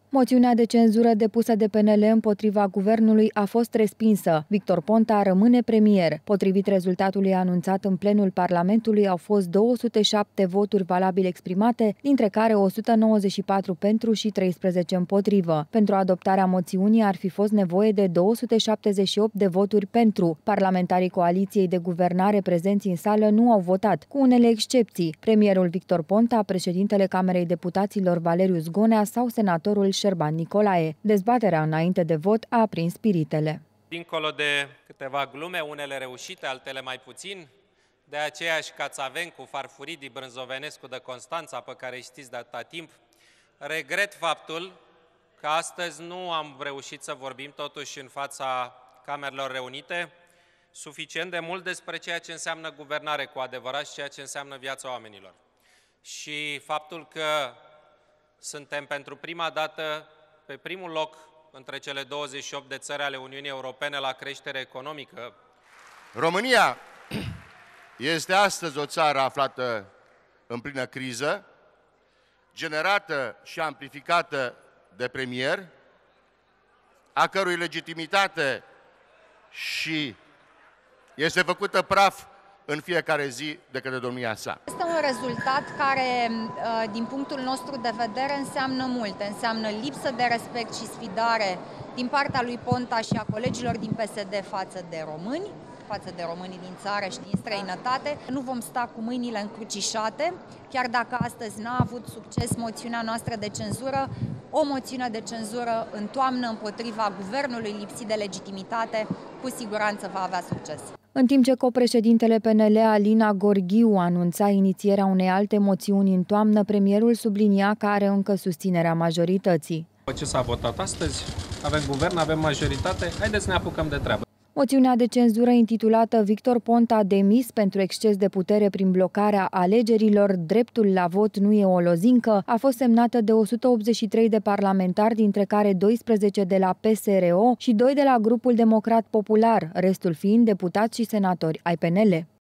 Moțiunea de cenzură depusă de PNL împotriva guvernului a fost respinsă. Victor Ponta rămâne premier. Potrivit rezultatului anunțat în plenul Parlamentului, au fost 207 voturi valabile exprimate, dintre care 194 pentru și 13 împotrivă. Pentru adoptarea moțiunii ar fi fost nevoie de 278 de voturi pentru. Parlamentarii coaliției de guvernare prezenți în sală nu au votat, cu unele excepții: premierul Victor Ponta, președintele Camerei Deputaților Valeriu Zgonea sau senatorul Șerban Nicolae. Dezbaterea înainte de vot a aprins spiritele. Dincolo de câteva glume, unele reușite, altele mai puțin, de aceeași cațaven cu Farfurii Brânzovenescu de Constanța, pe care îi știți de atâta timp, regret faptul că astăzi nu am reușit să vorbim totuși în fața Camerelor Reunite suficient de mult despre ceea ce înseamnă guvernare cu adevărat și ceea ce înseamnă viața oamenilor. Și faptul că suntem pentru prima dată pe primul loc între cele 28 de țări ale Uniunii Europene la creștere economică. România este astăzi o țară aflată în plină criză, generată și amplificată de premier, a cărui legitimitate și este făcută praf în fiecare zi de către domnia sa. Este un rezultat care, din punctul nostru de vedere, înseamnă multe. Înseamnă lipsă de respect și sfidare din partea lui Ponta și a colegilor din PSD față de români, față de românii din țară și din străinătate. Nu vom sta cu mâinile încrucișate, chiar dacă astăzi n-a avut succes moțiunea noastră de cenzură. O moțiune de cenzură în toamnă împotriva guvernului lipsit de legitimitate cu siguranță va avea succes. În timp ce copreședintele PNL Alina Gorghiu anunța inițierea unei alte moțiuni în toamnă, premierul sublinia că are încă susținerea majorității. După ce s-a votat astăzi, avem guvern, avem majoritate, haideți să ne apucăm de treabă. Moțiunea de cenzură intitulată Victor Ponta demis pentru exces de putere prin blocarea alegerilor, dreptul la vot nu e o lozincă, a fost semnată de 183 de parlamentari, dintre care 12 de la PSRO și 2 de la Grupul Democrat Popular, restul fiind deputați și senatori ai PNL.